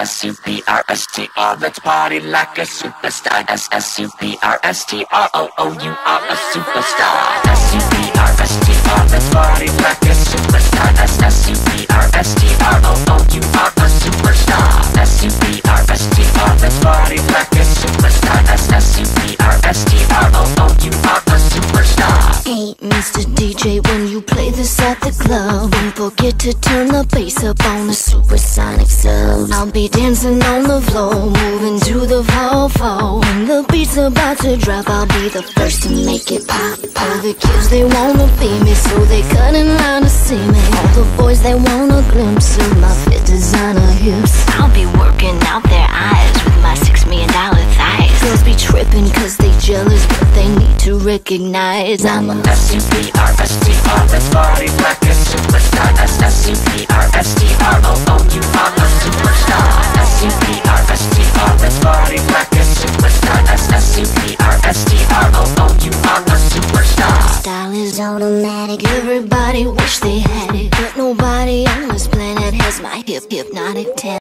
S-U-P-R-S-T-R. Let's party like a superstar. S-U-P-R-S-T-R-O-O, you are a superstar. S-U-P-R-S-T-R. Let's party like a superstar. S-U-P-R-S-T-R-O-O, you are a superstar. S-U-P-R-S-T-R. Let's party like a superstar. S-U-P-R-S-T-R-O-O, you are a superstar. Hey, Mr. DJ, when you play this at the club, don't forget to turn the bass up on the supersonic sub. I'll be dancing on the floor, moving to the fall. When the beat's about to drop, I'll be the first to make it pop. All the kids, they wanna be me, so they cut in line to see me. All the boys, they want a glimpse of my fit designer hips. I'll be working out their eyes with my $6 million thighs. Girls be tripping cause they jealous, but they need to recognize I'm a S-U-P-R-S-T-R. Let's party like a superstar. S-U-P-R-S-T-R-O-O, you are a superstar. S-U-P-R-S-T-R. Let's party like a superstar. S-U-P-R-S-T-R-O-O, you are a superstar. Style is automatic, everybody wish they had it, but nobody on this planet has my hypnotic talent.